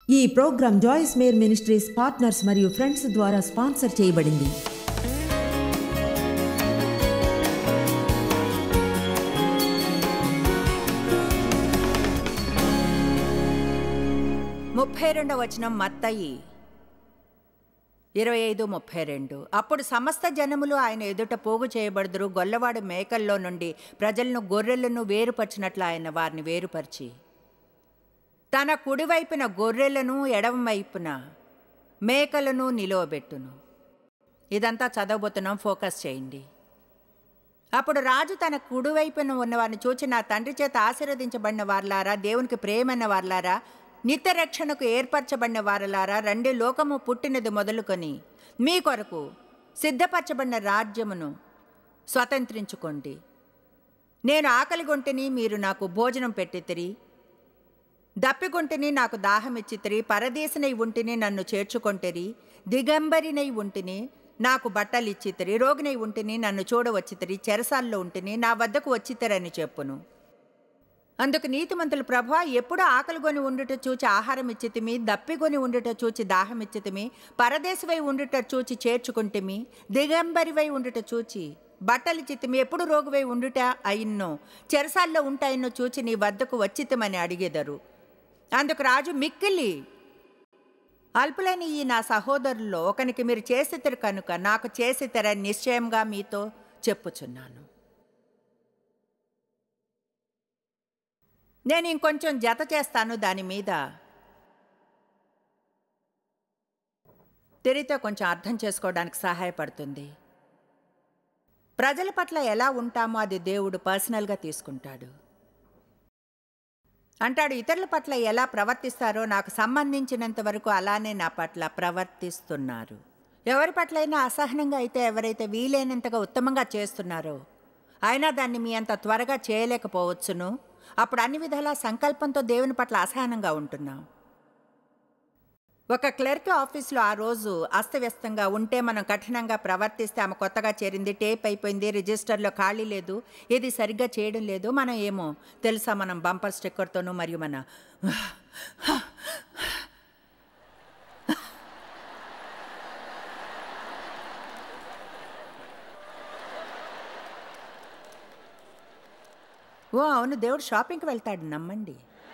ఈ program Joyce Meyer ministries partners మరియు friends ద్వారా స్పాన్సర్ చేయబడింది. ముప్పై రెండవ వచనం మత్తయి 25:32. అప్పుడు సమస్త జనములు ఆయన ఎదుట పోగు చేయబడుదురు. గొల్లవాడు మేకల్లో నుండి ప్రజలను గొర్రెలను వేరుపరిచినట్లు ఆయన వారిని వేరుపరిచి తన కుడివైపున గొర్రెలను ఎడమవైపున మేకలను నిలువబెట్టును. ఇదంతా చదవబోతున్నాం, ఫోకస్ చేయండి. అప్పుడు రాజు తన కుడివైపున ఉన్నవారిని చూచి, నా తండ్రి చేత ఆశీర్వదించబడిన వారలారా, దేవునికి ప్రేమైన వారలారా, నిత్య రక్షణకు ఏర్పరచబడిన వారలారా, రండి, లోకము పుట్టినది మొదలుకొని మీ కొరకు సిద్ధపరచబడిన రాజ్యమును స్వతంత్రించుకోండి. నేను ఆకలిగొంటిని, మీరు నాకు భోజనం పెట్టితిరి, దప్పిగొంటిని, నాకు దాహం ఇచ్చితిరి, పరదేశినై ఉంటిని, నన్ను చేర్చుకొంటిరి, దిగంబరినై ఉంటిని, నాకు బట్టలు ఇచ్చితిరి, రోగినై ఉంటిని, నన్ను చూడవచ్చితిరి, చెరసాల్లో ఉంటిని, నా వద్దకు వచ్చితిరని చెప్పును. అందుకు నీతిమంతులు, ప్రభువా, ఎప్పుడు ఆకలిగొని ఉండుట చూచి ఆహారం ఇచ్చితిమి, దప్పిగొని ఉండుట చూచి దాహం ఇచ్చితిమి, పరదేశివై ఉండుట చూచి చేర్చుకుంటిమి, దిగంబరివై ఉండుట చూచి బట్టలు చిత్తిమి, ఎప్పుడు రోగువై ఉండుట అయిన్నో, చెరసాల్లో ఉంటాయిన్నో చూచి నీ వద్దకు వచ్చితమని అడిగెదరు. అందుకు రాజు, మిక్కిలి అల్పులైన ఈ నా సహోదరుల్లో ఒకనికి మీరు చేసితరు కనుక నాకు చేసితరని నిశ్చయంగా మీతో చెప్పుచున్నాను. నేను ఇంకొంచెం జత చేస్తాను, దాని మీద తిరిగితే కొంచెం అర్థం చేసుకోవడానికి సహాయపడుతుంది. ప్రజల పట్ల ఎలా ఉంటామో అది దేవుడు పర్సనల్గా తీసుకుంటాడు. అంటాడు, ఇతరుల పట్ల ఎలా ప్రవర్తిస్తారో నాకు సంబంధించినంత వరకు అలానే నా పట్ల ప్రవర్తిస్తున్నారు. ఎవరి పట్లైనా అసహనంగా అయితే, ఎవరైతే వీలైనంతగా ఉత్తమంగా చేస్తున్నారో అయినా దాన్ని మీ అంత త్వరగా చేయలేకపోవచ్చును. అప్పుడు అన్ని విధాల సంకల్పంతో దేవుని పట్ల అసహనంగా ఉంటున్నాం. ఒక క్లర్క్ ఆఫీస్లో ఆ రోజు అస్తవ్యస్తంగా ఉంటే మనం కఠినంగా ప్రవర్తిస్తే, ఆమె కొత్తగా చేరింది, టేప్ అయిపోయింది, రిజిస్టర్లో ఖాళీ లేదు, ఇది సరిగ్గా చేయడం లేదు, మనం ఏమో తెలుసా, మనం బంపర్ స్టిక్కర్తోనూ మరియు మన ఓ అవును, దేవుడు షాపింగ్కి వెళ్తాడు, నమ్మండి.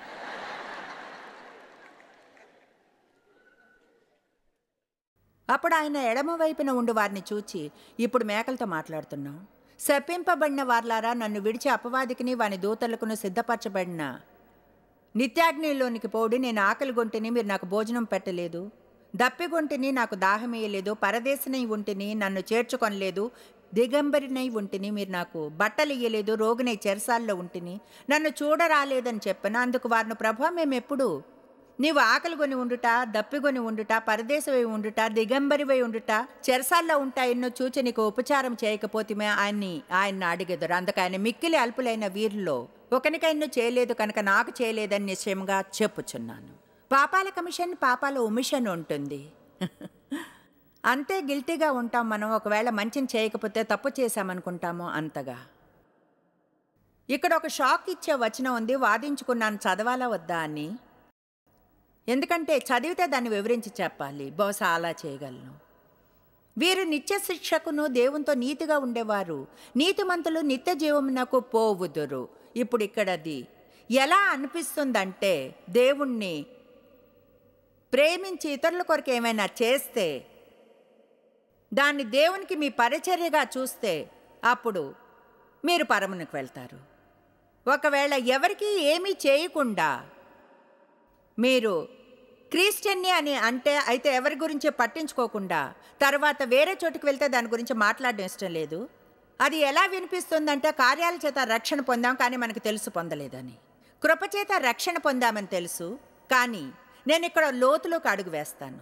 అప్పుడు ఆయన ఎడమ వైపున ఉండి వారిని చూచి, ఇప్పుడు మేకలతో మాట్లాడుతున్నాం, శపింపబడిన వార్లారా, నన్ను విడిచి అపవాదికిని వాని దూతలకును సిద్ధపరచబడిన నిత్యాగ్నిలోనికి పోడి, నేను ఆకలిగొంటిని, మీరు నాకు భోజనం పెట్టలేదు, దప్పిగొంటిని, నాకు దాహమేయలేదు, పరదేశినై ఉంటిని, నన్ను చేర్చుకొనలేదు, దిగంబరినై ఉంటిని, మీరు నాకు బట్టలు ఇయ్యలేదు, రోగినై చెరసాల్లో ఉంటిని, నన్ను చూడరాలేదని చెప్పాను. అందుకు వారిని, ప్రభువా, మేమెప్పుడు నీవు ఆకలిగొని ఉండుట, దప్పిగొని ఉండుట, పరదేశమై ఉండుట, దిగంబరివై ఉండుట, చెరసాల్లో ఉంటాయన్నో చూచి నీకు ఉపచారం చేయకపోతేమే ఆయన అడిగెదరు. అందుకు ఆయన, మిక్కిలి అల్పులైన వీరిలో ఒకనికైనా చేయలేదు కనుక నాకు చేయలేదని నిశ్చయంగా చెప్పుచున్నాను. పాపాల కమిషన్, పాపాల ఒమిషన్ ఉంటుంది. అంతే గిల్టీగా ఉంటాం మనం. ఒకవేళ మంచిని చేయకపోతే తప్పు చేశామనుకుంటాము అంతగా. ఇక్కడ ఒక షాక్ ఇచ్చే వచనం ఉంది, వాదించుకున్నాను చదవాలా వద్దా అని. ఎందుకంటే చదివితే దాన్ని వివరించి చెప్పాలి, బహుశా అలా చేయగలను. వీరు నిత్య శిక్షకును దేవునితో నీతిగా ఉండేవారు, నీతిమంతులు నిత్య జీవమునకు పోవుదురు. ఇప్పుడు ఇక్కడది ఎలా అనిపిస్తుందంటే, దేవుణ్ణి ప్రేమించి ఇతరుల కొరకు ఏమైనా చేస్తే, దాన్ని దేవునికి మీ పరిచర్యగా చూస్తే, అప్పుడు మీరు పరమునకు వెళ్తారు. ఒకవేళ ఎవరికి ఏమీ చేయకుండా మీరు క్రిస్టియన్ని అని అంటే, అయితే ఎవరి గురించి పట్టించుకోకుండా తర్వాత వేరే చోటుకి వెళ్తే దాని గురించి మాట్లాడడం ఇష్టం లేదు. అది ఎలా వినిపిస్తుందంటే, కార్యాల చేత రక్షణ పొందాం కానీ మనకు తెలుసు పొందలేదని, కృపచేత రక్షణ పొందామని తెలుసు కానీ. నేను ఇక్కడ లోతులోకి అడుగు వేస్తాను.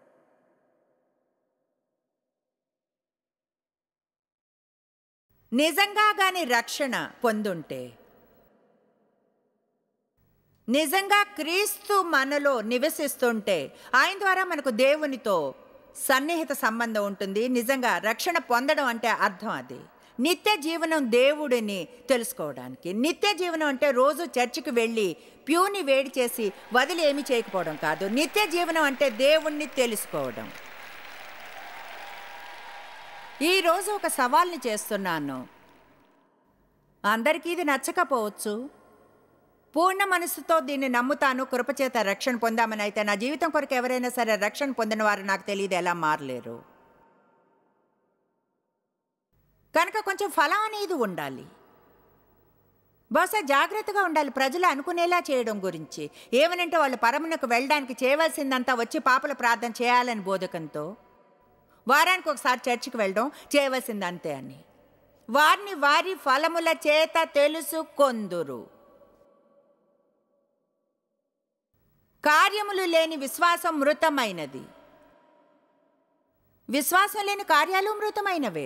నిజంగా కానీ రక్షణ పొందుంటే, నిజంగా క్రీస్తు మనలో నివసిస్తుంటే, ఆయన ద్వారా మనకు దేవునితో సన్నిహిత సంబంధం ఉంటుంది. నిజంగా రక్షణ పొందడం అంటే అర్థం అది. నిత్య జీవనం దేవుడిని తెలుసుకోవడానికి. నిత్య జీవనం అంటే రోజు చర్చికి వెళ్ళి ప్యూని వేడి చేసి వదిలి ఏమి చేయకపోవడం కాదు. నిత్య జీవనం అంటే దేవుణ్ణి తెలుసుకోవడం. ఈరోజు ఒక సవాల్ని చేస్తున్నాను. అందరికీ ఇది నచ్చకపోవచ్చు. పూర్ణ మనసుతో దీన్ని నమ్ముతాను, కృపచేత రక్షణ పొందామని. అయితే నా జీవితం కొరకు ఎవరైనా సరే రక్షణ పొందిన వారు నాకు తెలియదు ఎలా మారలేరు. కనుక కొంచెం ఫలం అనేది ఉండాలి. బహుశా జాగ్రత్తగా ఉండాలి ప్రజలు అనుకునేలా చేయడం గురించి. ఏమనంటే వాళ్ళు పరమునకు వెళ్ళడానికి చేయవలసిందంతా వచ్చి పాపల ప్రార్థన చేయాలని బోధకంతో, వారానికి ఒకసారి చర్చికి వెళ్ళడం చేయవలసిందంతే అని. వారిని వారి ఫలముల చేత తెలుసుకొందురు. కార్యములు లేని విశ్వాసం మృతమైనది. విశ్వాసం లేని కార్యాలు మృతమైనవే.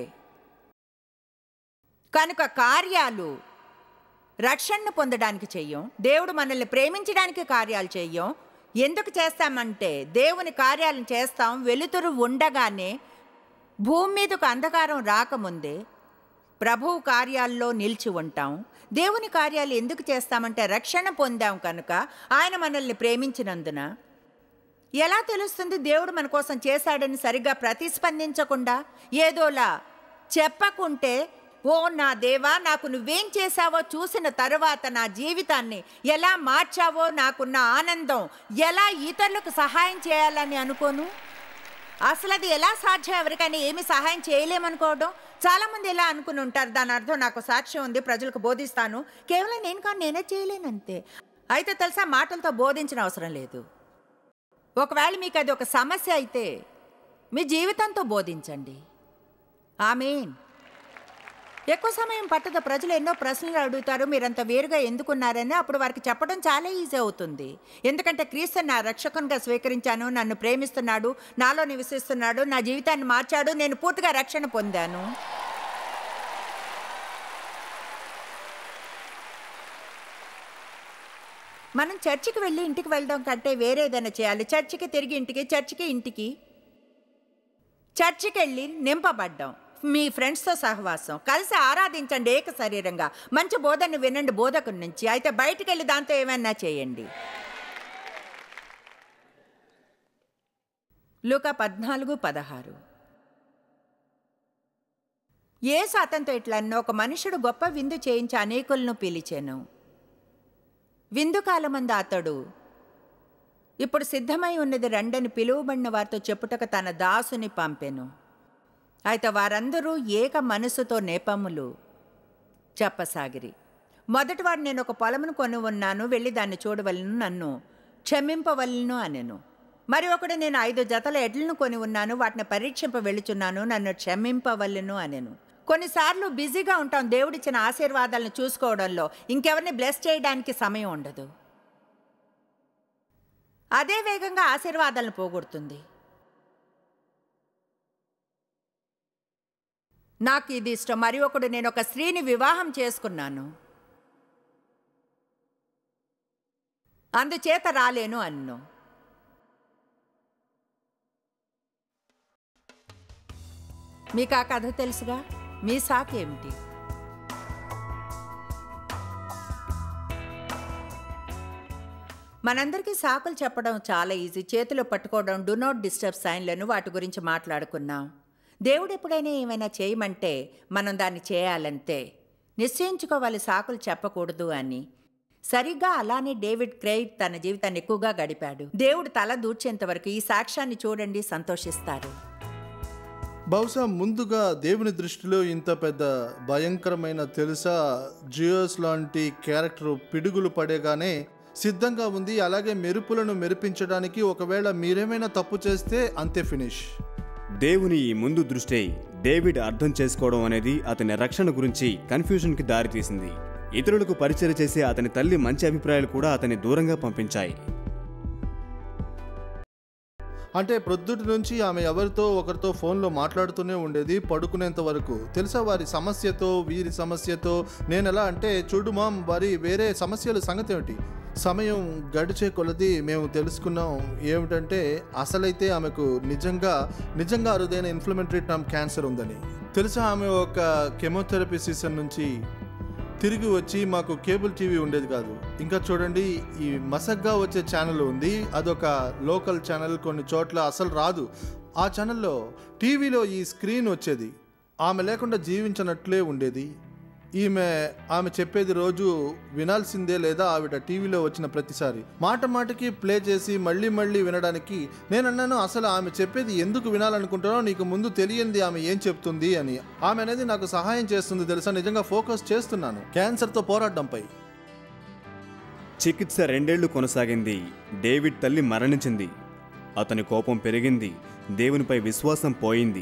కనుక కార్యాలు రక్షణను పొందడానికి చెయ్యం. దేవుడు మనల్ని ప్రేమించడానికి కార్యాలు చెయ్యం. ఎందుకు చేస్తామంటే దేవుని కార్యాలను చేస్తాం వెలుతురు ఉండగానే, భూమి మీదకు అంధకారం రాకముందే ప్రభువు కార్యాల్లో నిలిచి ఉంటాం. దేవుని కార్యాలు ఎందుకు చేస్తామంటే రక్షణ పొందాం కనుక, ఆయన మనల్ని ప్రేమించినందున. ఎలా తెలుస్తుంది దేవుడు మన కోసం చేశాడని? సరిగ్గా ప్రతిస్పందించకుండా, ఏదోలా చెప్పకుంటే, ఓ నా దేవా, నాకు నువ్వేం చేశావో చూసిన తరువాత నా జీవితాన్ని ఎలా మార్చావో, నాకున్న ఆనందం, ఎలా ఇతరులకు సహాయం చేయాలని అనుకోను. అసలు అది ఎలా సాధ్యం? ఎవరికైనా ఏమి సహాయం చేయలేమనుకోవడం. చాలామంది ఎలా అనుకుని ఉంటారు, దాని అర్థం నాకు సాక్ష్యం ఉంది, ప్రజలకు బోధిస్తాను, కేవలం నేను కానీ నేనే చేయలేనంతే. అయితే తెలుసా, మాటలతో బోధించిన అవసరం లేదు. ఒకవేళ మీకు అది ఒక సమస్య అయితే మీ జీవితంతో బోధించండి. ఆమేన్. ఎక్కువ సమయం పట్టదు. ప్రజలు ఎన్నో ప్రశ్నలు అడుగుతారు, మీరంత వేరుగా ఎందుకున్నారని. అప్పుడు వారికి చెప్పడం చాలా ఈజీ అవుతుంది. ఎందుకంటే క్రీస్తు నా రక్షకునిగా స్వీకరించాను, నన్ను ప్రేమిస్తున్నాడు, నాలో నివసిస్తున్నాడు, నా జీవితాన్ని మార్చాడు, నేను పూర్తిగా రక్షణ పొందాను. మనం చర్చికి వెళ్ళి ఇంటికి వెళ్ళడం కంటే వేరేదైనా చేయాలి. చర్చికి తిరిగి ఇంటికి, చర్చికి ఇంటికి. చర్చికి వెళ్ళి నింపబడ్డాం, మీ ఫ్రెండ్స్తో సహవాసం, కలిసి ఆరాధించండి ఏక శరీరంగా, మంచి బోధనను వినండి బోధకుడి నుంచి. అయితే బయటికి వెళ్ళి దాంతో ఏమైనా చేయండి. లూకా 14:16. యేసు అతనితో ఇట్లా అన్న, ఒక మనుషుడు గొప్ప విందు చేయించి అనేకులను పిలిచెను. విందు కాలమందు అతడు, ఇప్పుడు సిద్ధమై ఉన్నది రండని పిలువబడిన వారితో చెప్పుటకు తన దాసుని పంపెను. అయితే వారందరూ ఏక మనసుతో నేపములు చెప్పసాగిరి. మొదటివాడు, నేను ఒక పొలమును కొని ఉన్నాను, వెళ్ళి దాన్ని చూడవలను, నన్ను క్షమింపవలను అనెను. మరి ఒకడు, నేను 5 జతల ఎడ్లను కొని ఉన్నాను, వాటిని పరీక్షింప వెళ్ళుచున్నాను, నన్ను క్షమింపవలను అనెను. కొన్నిసార్లు బిజీగా ఉంటాం దేవుడిచ్చిన ఆశీర్వాదాలను చూసుకోవడంలో. ఇంకెవరిని బ్లెస్ చేయడానికి సమయం ఉండదు. అదే వేగంగా ఆశీర్వాదాలను పోగొడుతుంది. నాకు ఇది ఇష్టం. మరి ఒకడు, నేను ఒక స్త్రీని వివాహం చేసుకున్నాను, అందుచేత రాలేను అన్ను. మీకు ఆ కథ తెలుసుగా. మీ సాకేమిటి? మనందరికీ సాకులు చెప్పడం చాలా ఈజీ. చేతిలో పట్టుకోవడం, డు నాట్ డిస్టర్బ్ సైన్లను, వాటి గురించి మాట్లాడుకున్నాం. దేవుడు ఎప్పుడైనా ఏమైనా చేయమంటే మనం దాన్ని చేయాలంతే. నిశ్చయించుకోవాలి సాకులు చెప్పకూడదు అని. సరిగ్గా అలానే డేవిడ్ క్రెయిగ్ తన జీవితాన్ని ఎక్కువగా గడిపాడు. దేవుడు తల దూర్చేంత వరకు. ఈ సాక్ష్యాన్ని చూడండి, సంతోషిస్తారు. బహుశా ముందుగా దేవుని దృష్టిలో ఇంత పెద్ద భయంకరమైన తెలుసా జియోస్ లాంటి క్యారెక్టర్ పిడుగులు పడేగానే సిద్ధంగా ఉంది. అలాగే మెరుపులను మెరిపించడానికి ఒకవేళ మీరేమైనా తప్పు చేస్తే అంతే ఫినిష్. దేవుని ఈ ముందు దృష్టి డేవిడ్ అర్థం చేసుకోవడం అనేది అతని రక్షణ గురించి కన్ఫ్యూజన్కి దారితీసింది. ఇతరులకు పరిచయం చేసే అతని తల్లి మంచి అభిప్రాయాలు కూడా అతన్ని దూరంగా పంపించాయి. అంటే ప్రొద్దుటి నుంచి ఆమె ఎవరితో ఒకరితో ఫోన్లో మాట్లాడుతూనే ఉండేది పడుకునేంత వరకు. తెలుసా వారి సమస్యతో వీరి సమస్యతో. నేను ఎలా అంటే, చూడు మామ్, వారి వేరే సమస్యల సంగతి ఏమిటి. సమయం గడిచే కొలది మేము తెలుసుకున్నాం ఏమిటంటే అసలైతే ఆమెకు నిజంగా అరుదైన ఇన్ఫ్లమేటరీ టర్మ్ క్యాన్సర్ ఉందని. తెలుసా, ఆమె ఒక కెమోథెరపీ సీజన్ నుంచి తిరిగి వచ్చి, మాకు కేబుల్ టీవీ ఉండేది కాదు, ఇంకా చూడండి, ఈ మసగ్గా వచ్చే ఛానల్ ఉంది, అదొక లోకల్ ఛానల్, కొన్ని చోట్ల అసలు రాదు. ఆ ఛానల్లో టీవీలో ఈ స్క్రీన్ వచ్చేది, ఆమె లేకుండా జీవించనట్లే ఉండేది. ఆమె చెప్పేది రోజు వినాల్సిందే, లేదా ఆవిడ టీవీలో వచ్చిన ప్రతిసారి మాట మాటకి ప్లే చేసి మళ్ళీ మళ్ళీ వినడానికి. నేనన్నాను, అసలు ఆమె చెప్పేది ఎందుకు వినాలనుకుంటానో నీకు ముందు తెలియంది ఆమె ఏం చెప్తుంది అని. ఆమె అనేది నాకు సహాయం చేస్తుంది తెలుసా, నిజంగా ఫోకస్ చేస్తున్నాను క్యాన్సర్తో పోరాటంపై. చికిత్స 2 ఏళ్లు కొనసాగింది. డేవిడ్ తల్లి మరణించింది. అతని కోపం పెరిగింది, దేవునిపై విశ్వాసం పోయింది.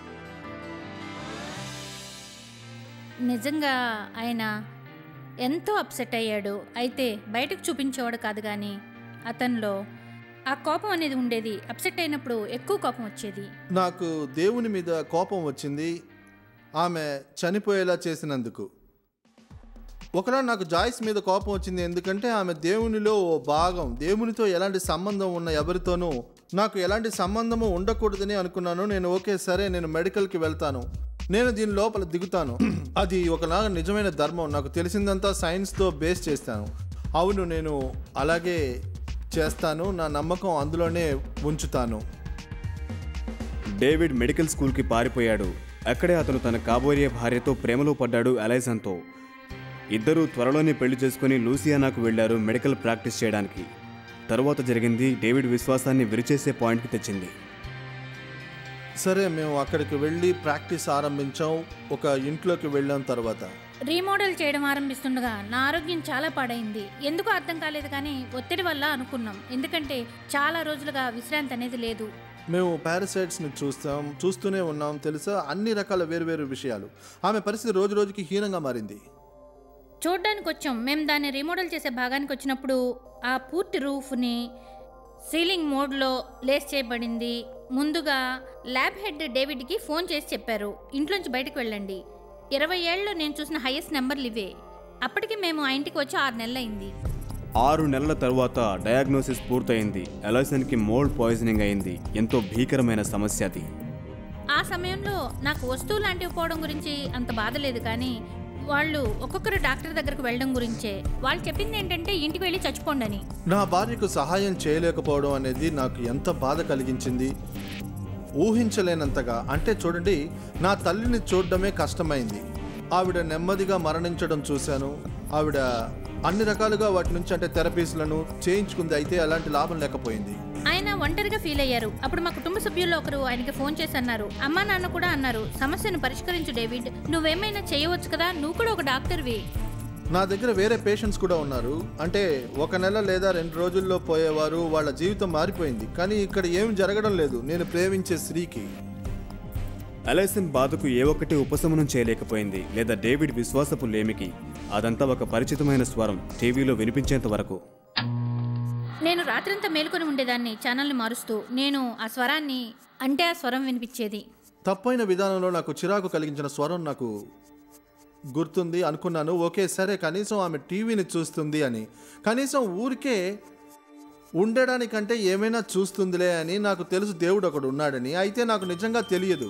నిజంగా ఆయన ఎంతో అప్సెట్ అయ్యాడు. అయితే బయటకు చూపించేవాడు కాదు, కానీ అతనిలో ఆ కోపం అనేది ఉండేది. అప్సెట్ అయినప్పుడు ఎక్కువ కోపం వచ్చేది. నాకు దేవుని మీద కోపం వచ్చింది, ఆమె చనిపోయేలా చేసినందుకు. ఒకలా నాకు జాయిస్ మీద కోపం వచ్చింది, ఎందుకంటే ఆమె దేవునిలో ఓ భాగం. దేవునితో ఎలాంటి సంబంధం ఉన్న ఎవరితోనూ నాకు ఎలాంటి సంబంధము ఉండకూడదని అనుకున్నాను. నేను ఓకే సరే, నేను మెడికల్కి వెళ్తాను, నేను దీని లోపల దిగుతాను, అది ఒకలాగా నిజమైన ధర్మం. నాకు తెలిసిందంతా సైన్స్తో బేస్ చేస్తాను. అవును, నేను అలాగే చేస్తాను, నా నమ్మకం అందులోనే ఉంచుతాను. డేవిడ్ మెడికల్ స్కూల్కి పారిపోయాడు. అక్కడే అతను తన కాబోయే భార్యతో ప్రేమలో పడ్డాడు, అలైజన్తో. ఇద్దరూ త్వరలోనే పెళ్లి చేసుకుని లూసియానాకు వెళ్లారు మెడికల్ ప్రాక్టీస్ చేయడానికి. తరువాత జరిగింది డేవిడ్ విశ్వాసాన్ని విరిచేసే పాయింట్కి తెచ్చింది. సరే, మేము అక్కడికి వెళ్ళి ప్రాక్టీస్ ఆరంభించాం. ఒక ఇంట్లోకి వెళ్ళాం. తర్వాత రీమోడల్ చేయడం ఆరంభిస్తుండగా నా ఆరోగ్యం చాలా పాడైంది. ఎందుకో అర్థం కాలేదు, కానీ ఒత్తిడి వల్ల అనుకున్నాం. ఎందుకంటే చాలా రోజులుగా విశ్రాంతి అనేది లేదు. మేము పారాసైట్స్ని చూస్తూనే ఉన్నాం తెలుసా, అన్ని రకాల వేరువేరు విషయాలు. ఆమె పరిస్థితి రోజు రోజుకి హీనంగా మారింది. చూడ్డానికి వచ్చాం. మేము దాన్ని రీమోడల్ చేసే భాగానికి వచ్చినప్పుడు ఆ పూర్తి రూఫ్ని సీలింగ్ మోడ్లో లేస్ చేయబడింది. ముందుగా ల్యాబ్ హెడ్ డేవిడ్కి ఫోన్ చేసి చెప్పారు, ఇంట్లోంచి బయటకు వెళ్ళండి. 20 ఏళ్ళలో నేను చూసిన హైయెస్ట్ నెంబర్లు ఇవే. అప్పటికి మేము ఆ ఇంటికి వచ్చి 6 నెలలైంది. 6 నెలల తరువాత డయాగ్నోసిస్ పూర్తయింది. అలైసన్కి మోల్డ్ పాయిజనింగ్ అయింది. ఎంతో భీకరమైన సమస్య అది. ఆ సమయంలో నాకు వస్తువు లాంటివి పోవడం గురించి అంత బాధ లేదు, కానీ వాళ్ళు ఒక్కొక్కరు డాక్టర్ దగ్గరకు వెళ్ళడం గురించే. వాళ్ళు చెప్పింది ఏంటంటే ఇంటికి వెళ్ళి చచ్చిపోండి అని. నా భార్యకు సహాయం చేయలేకపోవడం అనేది నాకు ఎంత బాధ కలిగించింది, ఊహించలేనంతగా. అంటే చూడండి, నా తల్లిని చూడడమే కష్టమైంది. ఆవిడ నెమ్మదిగా మరణించడం చూశాను. ఆవిడ అన్ని రకాలుగా వాటి నుంచి అంటే థెరపీస్లను చేయించుకుంది, అయితే అలాంటి లాభం లేకపోయింది. ఆయన ఒంటరిగా ఫీల్ అయ్యారు. అప్పుడు మా కుటుంబ సభ్యుల్లో ఒకరు ఆయనకి ఫోన్ చేసి అన్నారు, అమ్మా నాన్న కూడా అన్నారు, సమస్యను పరిష్కరించు డేవిడ్, నువ్వేమైనా చేయవచ్చు కదా, నువ్వు కూడా ఒక డాక్టర్వి. నా దగ్గర వేరే పేషెంట్స్ కూడా ఉన్నారు. అంటే 1 నెల లేదా 2 రోజుల్లో పోయేవారు. వాళ్ళ జీవితం మారిపోయింది. కానీ ఇక్కడ ఏం జరగడం లేదు నేను ప్రేమించే స్త్రీకి. అలైసన్ బాధకు ఏ ఒక్కటి ఉపశమనం చేయలేకపోయింది, లేదా డేవిడ్ విశ్వాసపు లేమికి. అదంతా ఒక పరిచితమైన స్వరం టీవీలో వినిపించేంత వరకు. నేను రాత్రంతా మేలుకొని ఉండేదాన్ని, ఛానల్ని మారుస్తూ. నేను ఆ స్వరాన్ని అంటే ఆ స్వరం వినిపించేది. తప్పైన విధానంలో నాకు చిరాకు కలిగించిన స్వరం నాకు గుర్తుంది. అనుకున్నాను, ఓకే సరే, కనీసం ఆమె టీవీని చూస్తుంది అని, కనీసం ఊరికే ఉండడానికంటే ఏమైనా చూస్తుందిలే అని. నాకు తెలుసు దేవుడు ఒకడు ఉన్నాడని, అయితే నాకు నిజంగా తెలియదు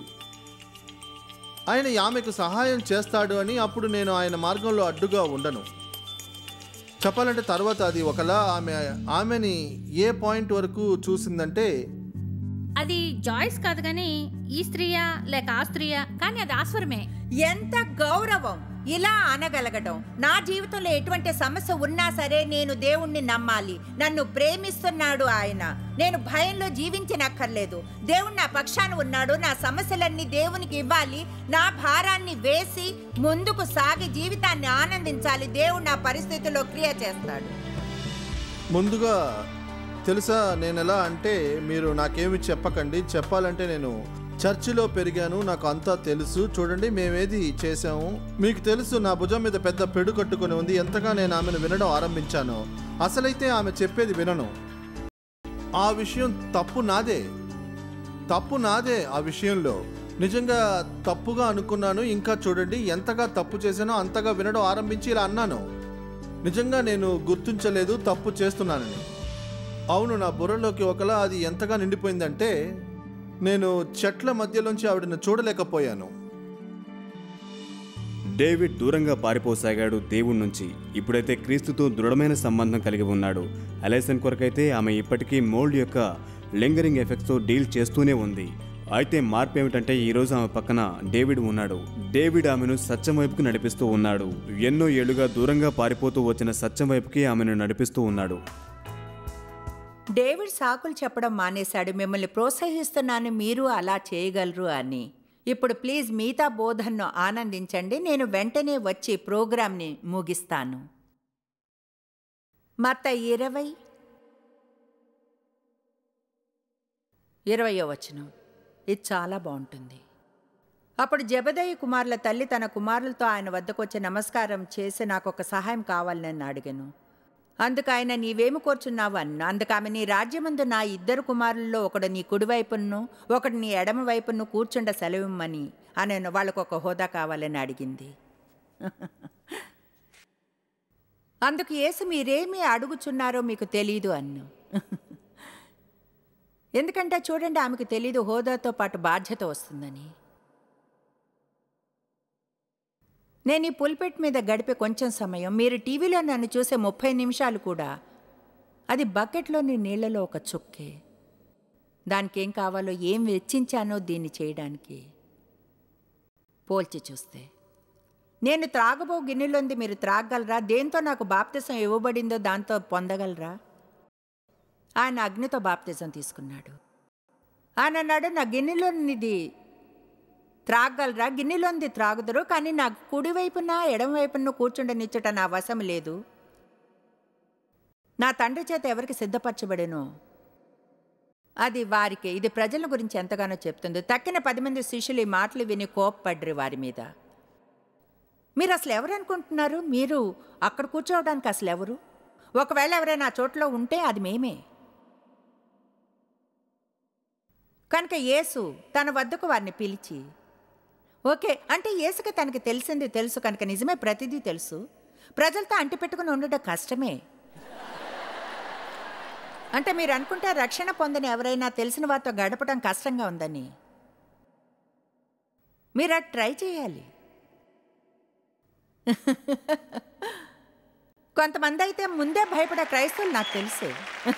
ఆయన ఆమెకు సహాయం చేస్తాడు అని. అప్పుడు నేను ఆయన మార్గంలో అడ్డుగా ఉండను. చెప్పాలంటే తర్వాత అది ఒకలా ఆమెని ఏ పాయింట్ వరకు చూసిందంటే, అది జాయిస్ కాదు, కానీ ఈ స్త్రీయా లేక ఆ స్త్రీయా, కానీ అది ఆస్వరమే. ఎంత గౌరవం ఇలా అనగలగడం. నా జీవితంలో ఎటువంటి సమస్య ఉన్నా సరే నేను దేవుణ్ణి నమ్మాలి. నన్ను ప్రేమిస్తున్నాడు ఆయన. నేను భయంలో జీవించనక్కర్లేదు. దేవుడు నా పక్షాన ఉన్నాడు. నా సమస్యలన్నీ దేవునికి ఇవ్వాలి. నా భారాన్ని వేసి ముందుకు సాగి జీవితాన్ని ఆనందించాలి. దేవుడు నా పరిస్థితిలో క్రియ చేస్తాడు. ముందుగా తెలుసా నేను ఎలా అంటే, మీరు నాకేమి చెప్పకండి, చెప్పాలంటే నేను చర్చిలో పెరిగాను, నాకు అంతా తెలుసు. చూడండి మేమేది చేసాము మీకు తెలుసు. నా భుజం మీద పెద్ద పెడు కట్టుకొని ఉంది. ఎంతగా నేను ఆమెను వినడం ఆరంభించాను. అసలైతే ఆమె చెప్పేది వినను. ఆ విషయం తప్పు నాదే. ఆ విషయంలో నిజంగా తప్పుగా అనుకున్నాను. ఇంకా చూడండి ఎంతగా తప్పు చేశానో అంతగా వినడం ఆరంభించి ఇలా అన్నాను, నిజంగా నేను గుర్తించలేదు తప్పు చేస్తున్నానని. అవును, నా బుర్రలోకి ఒకలా అది ఎంతగా నిండిపోయిందంటే నేను చెట్ల మధ్యలోంచి ఆవిడను చూడలేకపోయాను. డేవిడ్ దూరంగా పారిపోసాగాడు దేవుడి నుంచి. ఇప్పుడైతే క్రీస్తుతో దృఢమైన సంబంధం కలిగి ఉన్నాడు. అలైసన్ కొరకైతే ఆమె ఇప్పటికీ మోల్డ్ యొక్క లింగరింగ్ ఎఫెక్ట్స్తో డీల్ చేస్తూనే ఉంది. అయితే మార్పు ఏమిటంటే ఈరోజు ఆమె పక్కన డేవిడ్ ఉన్నాడు. డేవిడ్ ఆమెను సత్యం వైపుకి నడిపిస్తూ ఉన్నాడు. ఎన్నో ఏళ్లుగా దూరంగా పారిపోతూ వచ్చిన సత్యం వైపుకి ఆమెను నడిపిస్తూ ఉన్నాడు. డేవిడ్ సాకులు చెప్పడం మానేశాడు. మిమ్మల్ని ప్రోత్సహిస్తున్నాను, మీరు అలా చేయగలరు అని. ఇప్పుడు ప్లీజ్ మిగతా బోధనను ఆనందించండి. నేను వెంటనే వచ్చి ప్రోగ్రాంని ముగిస్తాను. మత్తయి 20 వచనం. ఇది చాలా బాగుంటుంది. అప్పుడు జెబెదయి కుమారుల తల్లి తన కుమారులతో ఆయన వద్దకు వచ్చి నమస్కారం చేసి నాకు ఒక సహాయం కావాలని అడిగాను. అందుకు ఆయన నీవేమి కోరుచున్నావు అన్న. అందుకు ఆమె నీ రాజ్యమందు నా 2 కుమారుల్లో ఒకడు నీ కుడివైపును ఒకడు నీ ఎడమ వైపును కూర్చుండ సెలవిమ్మని ఆయన వాళ్ళకు ఒక హోదా కావాలని అడిగింది. అందుకు యేసు మీరేమి అడుగుచున్నారో మీకు తెలీదు అన్ను. ఎందుకంటే చూడండి, ఆమెకు తెలీదు హోదాతో పాటు బాధ్యత వస్తుందని. నేను ఈ పుల్పెట్ మీద గడిపే కొంచెం సమయం, మీరు టీవీలో నన్ను చూసే 30 నిమిషాలు కూడా అది బకెట్లోని నీళ్లలో ఒక చుక్కే. దానికి ఏం కావాలో, ఏం వెచ్చించానో దీన్ని చేయడానికి పోల్చి చూస్తే, నేను త్రాగబో గిన్నెలోంది మీరు త్రాగగలరా? దేంతో నాకు బాప్తిసం ఇవ్వబడిందో దాంతో పొందగలరా? ఆయన అగ్నితో బాప్తిజం తీసుకున్నాడు. ఆయన అన్నాడు, నా గిన్నెలోనిది త్రాగలరా? గిన్నెలోనిది త్రాగుదరు, కానీ నాకు కుడివైపున ఎడమవైపున కూర్చుండనిచ్చుట నా వశం లేదు. నా తండ్రి చేత ఎవరికి సిద్ధపరచబడేనో అది వారికి. ఇది ప్రజల గురించి ఎంతగానో చెప్తుంది. తక్కిన 10 మంది శిష్యులు ఈ మాటలు విని కోప్పడ్రి వారి మీద. మీరు అసలు ఎవరు అనుకుంటున్నారు? మీరు అక్కడ కూర్చోవడానికి అసలు ఎవరు? ఒకవేళ ఎవరైనా ఆ చోట్లో ఉంటే అది మేమే. కనుక యేసు తన వద్దకు వారిని పిలిచి, ఓకే అంటే యేసుకి తనకి తెలిసింది తెలుసు కనుక నిజమే, ప్రతిదీ తెలుసు. ప్రజలతో అంటిపెట్టుకుని ఉండడం కష్టమే. అంటే మీరు అనుకుంటే రక్షణ పొందని ఎవరైనా తెలిసిన వారితో గడపడం కష్టంగా ఉందని. మీరు అది ట్రై చేయాలి. కొంతమంది అయితే ముందే భయపడే క్రైస్తవులు నాకు తెలుసు.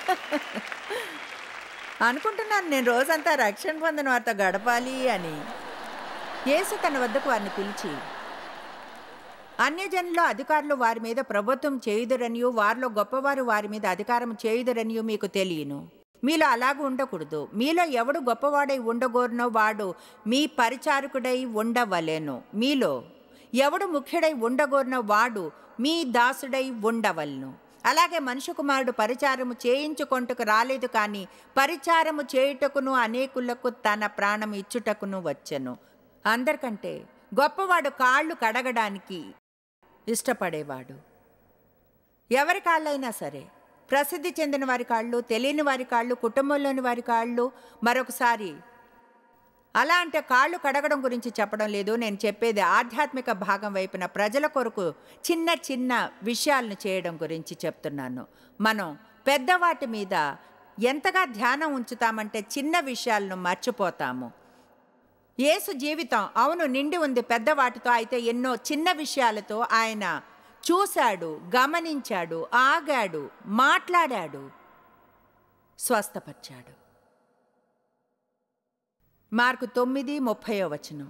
అనుకుంటున్నాను నేను రోజంతా రక్షణ పొందిన వారితో గడపాలి అని. యేసు తన వద్దకు వారిని పిలిచి, అన్యజనుల అధికారులు వారి మీద ప్రభుత్వం చేయుదురనియు వారిలో గొప్పవారు వారి మీద అధికారం చేయుదురనియు మీకు తెలియను. మీలో అలాగూ ఉండకూడదు. మీలో ఎవడు గొప్పవాడై ఉండగోరునో వాడు మీ పరిచారకుడై ఉండవలెను. మీలో ఎవడు ముఖ్యుడై ఉండగోరునో వాడు మీ దాసుడై ఉండవలను. అలాగే మనుష్య కుమారుడు పరిచారము చేయించుకొంటకు రాలేదు, కానీ పరిచారము చేయుటకును అనేకులకు తన ప్రాణం ఇచ్చుటకును వచ్చెను. అందరికంటే గొప్పవాడు కాళ్ళు కడగడానికి ఇష్టపడేవాడు. ఎవరి కాళ్ళైనా సరే, ప్రసిద్ధి చెందిన వారి కాళ్ళు, తెలియని వారి కాళ్ళు, కుటుంబంలోని వారి కాళ్ళు. మరొకసారి అలా అంటే కాళ్ళు కడగడం గురించి చెప్పడం లేదు. నేను చెప్పేది ఆధ్యాత్మిక భాగం వైపున ప్రజల కొరకు చిన్న చిన్న విషయాలను చేయడం గురించి చెప్తున్నాను. మనం పెద్దవాటి మీద ఎంతగా ధ్యానం ఉంచుతామంటే చిన్న విషయాలను మర్చిపోతాము. యేసు జీవితం అవును నిండి ఉంది పెద్దవాటితో, అయితే ఎన్నో చిన్న విషయాలతో ఆయన చూశాడు, గమనించాడు, ఆగాడు, మాట్లాడాడు, స్వస్థపరిచాడు. మార్కు 9:30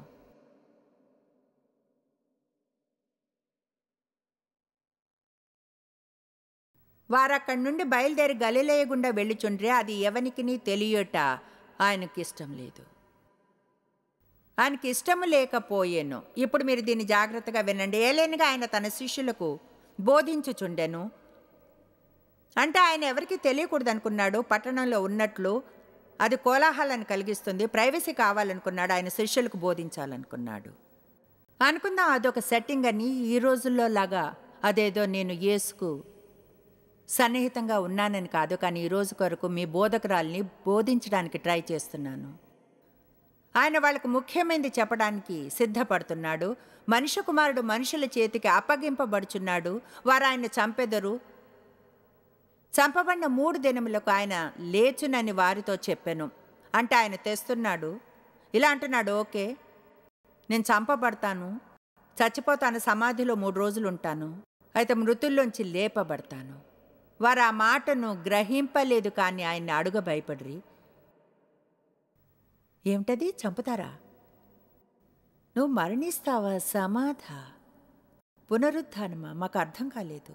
వారక్కడి నుండి బయలుదేరి గలిలయ గుండా వెళ్ళుచుండ్రే. అది ఎవనికిని తెలియట ఆయనకి ఇష్టం లేదు. ఆయనకి ఇష్టము లేకపోయేను. ఇప్పుడు మీరు దీన్ని జాగ్రత్తగా వినండి. ఏలేనిగా ఆయన తన శిష్యులకు బోధించుచుండెను. అంటే ఆయన ఎవరికి తెలియకూడదు అనుకున్నాడు. పట్టణంలో ఉన్నట్లు అది కోలాహలాన్ని కలిగిస్తుంది. ప్రైవసీ కావాలనుకున్నాడు. ఆయన శిష్యులకు బోధించాలనుకున్నాడు. అనుకుందాం అదొక సెట్టింగ్ అని. ఈ రోజుల్లో లాగా అదేదో నేను యేసుకు సన్నిహితంగా ఉన్నానని కాదు, కానీ ఈ రోజు కొరకు మీ బోధకురాల్ని బోధించడానికి ట్రై చేస్తున్నాను. ఆయన వాళ్ళకు ముఖ్యమైనది చెప్పడానికి సిద్ధపడుతున్నాడు. మనుష్య కుమారుడు మనుషుల చేతికి అప్పగింపబడుచున్నాడు. వారు ఆయన చంపెదరు. చంపబడిన 3 దినములకు ఆయన లేచునని వారితో చెప్పెను. అంటే ఆయన తెస్తున్నాడు. ఇలా అంటున్నాడు, ఓకే నేను చంపబడతాను, చచ్చిపోతాను, సమాధిలో 3 రోజులు ఉంటాను, అయితే మృతుల్లోంచి లేపబడతాను. వారు ఆ మాటను గ్రహింపలేదు, కానీ ఆయన్ని అడుగ భయపడ్రి. ఏమిటది? చంపుతారా? నువ్వు మరణిస్తావా? సమాధా? పునరుత్థానమా? మాకు అర్థం కాలేదు.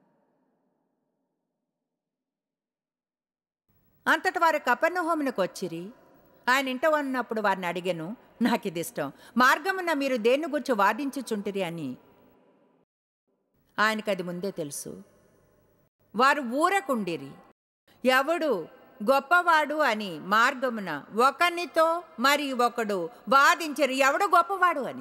అంతటి వారు కపెర్నహూమునకు వచ్చిరి. ఆయన ఇంట ఉన్నప్పుడు వారిని అడిగాను, నాకు ఇది ఇష్టం, మార్గమున మీరు దేన్ని గురించి వాదించుచుంటిరి అని. ఆయనకు అది ముందే తెలుసు. వారు ఊరకుండిరి, ఎవడు గొప్పవాడు అని మార్గమున ఒకనితో మరి ఒకడు వాదించరు, ఎవడు గొప్పవాడు అని.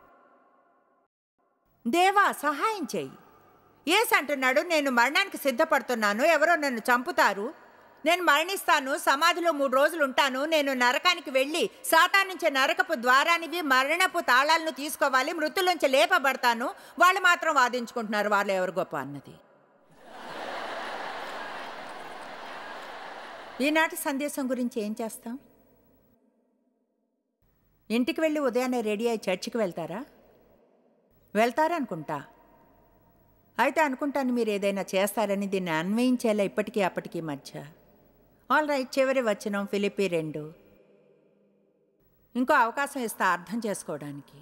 దేవా సహాయం చెయ్యి. యేసు అంటున్నాడు, నేను మరణానికి సిద్ధపడుతున్నాను, ఎవరో నన్ను చంపుతారు, నేను మరణిస్తాను, సమాధిలో 3 రోజులు ఉంటాను, నేను నరకానికి వెళ్ళి సాతాను నుంచి నరకపు ద్వారానివి మరణపు తాళాలను తీసుకోవాలి, మృతుల్లోంచి లేపబడతాను. వాళ్ళు మాత్రం వాదించుకుంటున్నారు వాళ్ళు ఎవరు గొప్ప అన్నది. ఈనాటి సందేశం గురించి ఏం చేస్తాం? ఇంటికి వెళ్ళి ఉదయాన్నే రెడీ అయ్యి చర్చికి వెళ్తారనుకుంటా. అయితే అనుకుంటాను మీరు ఏదైనా చేస్తారని దీన్ని అన్వయించేలా ఇప్పటికీ అప్పటికీ మధ్య. ఆల్ రైట్, చివరి వచనం ఫిలిప్పీ 2. ఇంకో అవకాశం ఇస్తా అర్థం చేసుకోవడానికి.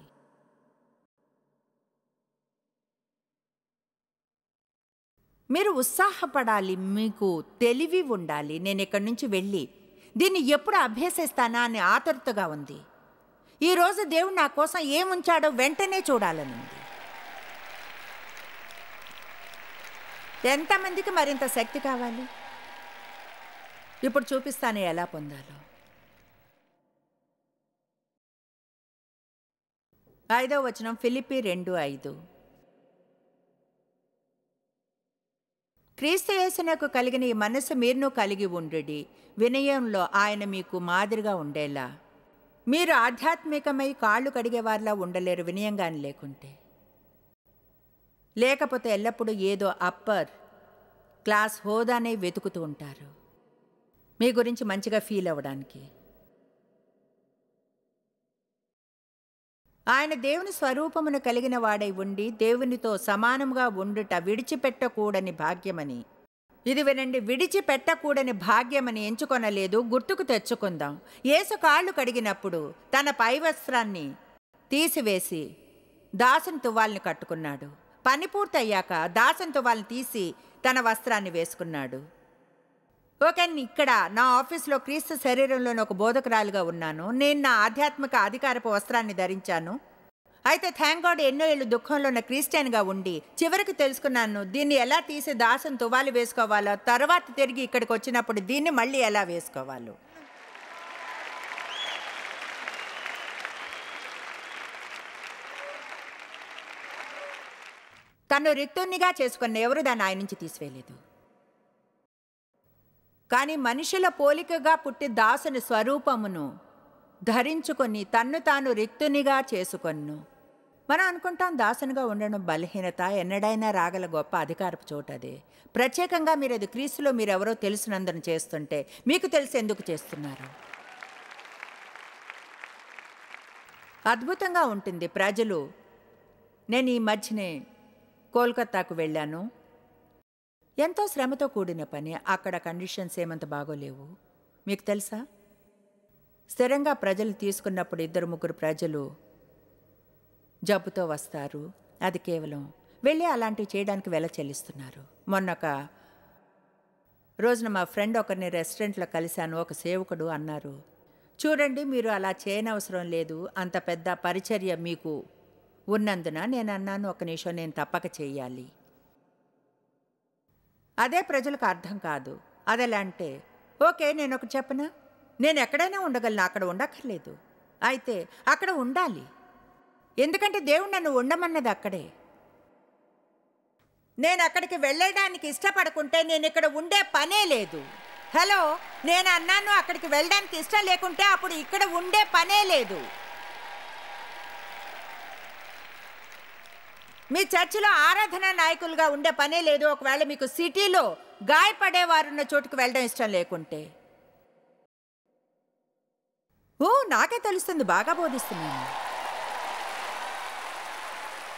మీరు ఉత్సాహపడాలి, మీకు తెలివి ఉండాలి. నేను ఇక్కడి నుంచి వెళ్ళి దీన్ని ఎప్పుడు అభ్యసిస్తానా అని ఆతృతగా ఉంది. ఈరోజు దేవుడు నా కోసం ఏముంచాడో వెంటనే చూడాలని ఉంది. ఎంతమందికి మరింత శక్తి కావాలి? ఇప్పుడు చూపిస్తాను ఎలా పొందాలో. 5వ వచనం ఫిలిప్పీ 2:5. క్రీస్తు యేసునకు కలిగిన ఈ మనస్సు మీరును కలిగి ఉండుడి, వినయంలో ఆయన మీకు మాదిరిగా ఉండేలా. మీరు ఆధ్యాత్మికమై కాళ్ళు కడిగేవారిలా ఉండలేరు వినయంగాని లేకపోతే ఎల్లప్పుడూ ఏదో అప్పర్ క్లాస్ హోదానే వెతుకుతూ ఉంటారు మీ గురించి మంచిగా ఫీల్ అవ్వడానికి. ఆయన దేవుని స్వరూపమును కలిగిన వాడై ఉండి దేవునితో సమానంగా ఉండుట విడిచిపెట్టకూడని భాగ్యమని. ఇది వినండి, విడిచిపెట్టకూడని భాగ్యమని ఎంచుకొనలేదు, గుర్తుకు తెచ్చుకుందాం. యేసు కాళ్ళు కడిగినప్పుడు తన పై వస్త్రాన్ని తీసివేసి దాసుని తువ్వాల్ని కట్టుకున్నాడు. పని పూర్తయ్యాక దాసుని తువ్వాల్ని తీసి తన వస్త్రాన్ని వేసుకున్నాడు. ఓకే, ఇక్కడ నా ఆఫీస్లో క్రీస్తు శరీరంలోని ఒక బోధకురాలుగా ఉన్నాను. నేను నా ఆధ్యాత్మిక అధికారపు వస్త్రాన్ని ధరించాను. అయితే థ్యాంక్ గాడ్ ఎన్నో ఏళ్ళు దుఃఖంలో ఉన్న క్రిస్టియన్గా ఉండి చివరికి తెలుసుకున్నాను దీన్ని ఎలా తీసి దాసుని తువ్వాలి వేసుకోవాలో, తర్వాత తిరిగి ఇక్కడికి వచ్చినప్పుడు దీన్ని మళ్ళీ ఎలా వేసుకోవాలో. తను రిక్తునిగా చేసుకున్న ఎవరు దాన్ని ఆయన నుంచి తీసివేయలేదు. కానీ మనుషుల పోలికగా పుట్టి దాసుని స్వరూపమును ధరించుకొని తన్ను తాను రిక్తునిగా చేసుకొన్ను. మనం అనుకుంటాం దాసునిగా ఉండడం బలహీనత, ఎన్నడైనా రాగల గొప్ప అధికారపు చోటదే. ప్రత్యేకంగా మీరు అది క్రీస్తులో మీరెవరో తెలిసినందున చేస్తుంటే మీకు తెలిసి ఎందుకు చేస్తున్నారు? అద్భుతంగా ఉంటుంది. ప్రజలు, నేను ఈ మధ్యనే కోల్కతాకు వెళ్ళాను. ఎంతో శ్రమతో కూడిన పని. అక్కడ కండిషన్స్ ఏమంత బాగోలేవు. మీకు తెలుసా, స్థిరంగా ప్రజలు తీసుకున్నప్పుడు 2-3 ప్రజలు జబ్బుతో వస్తారు. అది కేవలం వెళ్ళి అలాంటివి చేయడానికి వెల చెల్లిస్తున్నారు. మొన్నొక రోజున మా ఫ్రెండ్ ఒకరిని రెస్టారెంట్లో కలిశాను. ఒక సేవకుడు అన్నారు, చూడండి మీరు అలా చేయనవసరం లేదు, అంత పెద్ద పరిచర్య మీకు ఉన్నందున. నేను అన్నాను, ఒక నిమిషం, నేను తప్పక చెయ్యాలి. అదే ప్రజలకు అర్థం కాదు. అదెలా అంటే, ఓకే నేను ఒకటి చెప్పనా, నేను ఎక్కడైనా ఉండగలను, అక్కడ ఉండక్కర్లేదు. అయితే అక్కడ ఉండాలి, ఎందుకంటే దేవుడు నన్ను ఉండమన్నది అక్కడే. నేను అక్కడికి వెళ్ళడానికి ఇష్టపడకుంటే నేను ఇక్కడ ఉండే పనే లేదు. హలో, నేను అన్నాను అక్కడికి వెళ్ళడానికి ఇష్టం లేకుంటే అప్పుడు ఇక్కడ ఉండే పనే లేదు. మీ చర్చిలో ఆరాధన నాయకులుగా ఉండే పనే లేదు. ఒకవేళ మీకు సిటీలో గాయపడేవారున్న చోటుకు వెళ్ళడం ఇష్టం లేకుంటే. నాకే తెలుస్తుంది, బాగా బోధిస్తున్నాను.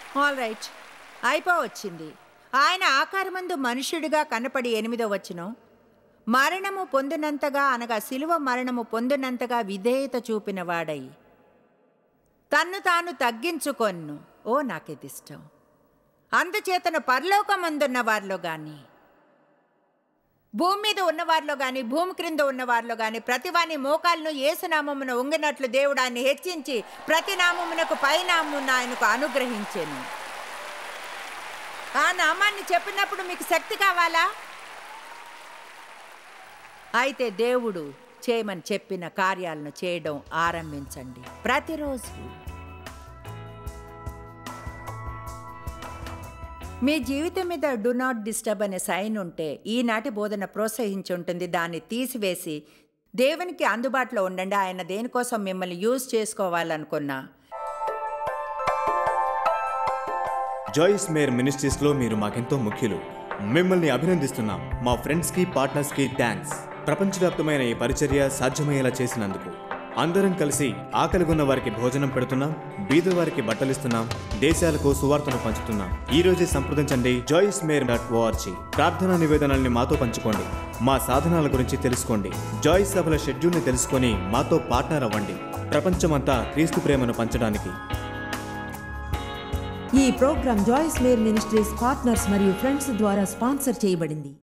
All right, అయిపోవచ్చింది. ఆయన ఆకారమందు మనుష్యుడిగా కనపడి 8వ వచనం, మరణము పొందినంతగా అనగా శిలువ మరణము పొందినంతగా విధేయత చూపిన వాడై తన్ను తాను తగ్గించుకొన్ను. ఓ నాకిది ఇష్టం. అందుచేతను పరలోకమందున్న వారిలో కానీ భూమి మీద ఉన్నవారిలో కానీ భూమి క్రింద ఉన్నవారిలో కానీ ప్రతివాని మోకాలను యేసునామమున ఉంగినట్లు దేవుడు ఆయన్ని హెచ్చించి ప్రతి నామమునకు పైనామమున ఆయనకు అనుగ్రహించెను. ఆ నామాన్ని చెప్పినప్పుడు మీకు శక్తి కావాలా? అయితే దేవుడు చేయమని చెప్పిన కార్యాలను చేయడం ఆరంభించండి ప్రతిరోజు. మీ జీవితం మీద డు నాట్ డిస్టర్బ్ అనే సైన్ ఉంటే ఈనాటి బోధన ప్రోత్సహించి ఉంటుంది. దాన్ని తీసివేసి దేవునికి అందుబాటులో ఉండండి. ఆయన దేనికోసం మిమ్మల్ని యూజ్ చేసుకోవాలనుకున్నా. జాయిస్ మేర్ మినిస్ట్రీస్లో మీరు మాకెంతో ముఖ్యులు. మిమ్మల్ని అభినందిస్తున్నాం. మా ఫ్రెండ్స్కి, పార్ట్నర్స్కి థ్యాంక్స్. ప్రపంచవ్యాప్తమైన ఈ పరిచర్య సాధ్యమయ్యేలా చేసినందుకు. అందరం కలిసి ఆకలిగొన్న వారికి భోజనం పెడుతున్నాం, బీద వారికి బట్టలిస్తున్నాం, దేశాలకు సువార్తను పంచుతున్నాం. ఈ రోజే సంప్రదించండి joycemeir.org. ప్రార్థనా నివేదనల్ని మాతో పంచుకోండి. మా సాధనాల గురించి తెలుసుకోండి. జాయిస్ సభల షెడ్యూల్ని తెలుసుకొని మాతో పార్ట్నర్ అవ్వండి. ప్రపంచమంతా క్రీస్తు ప్రేమను పంచడానికి. ఈ program Joyce Meyer ministries partners మరియు ఫ్రెండ్స్ ద్వారా స్పాన్సర్ చేయబడింది.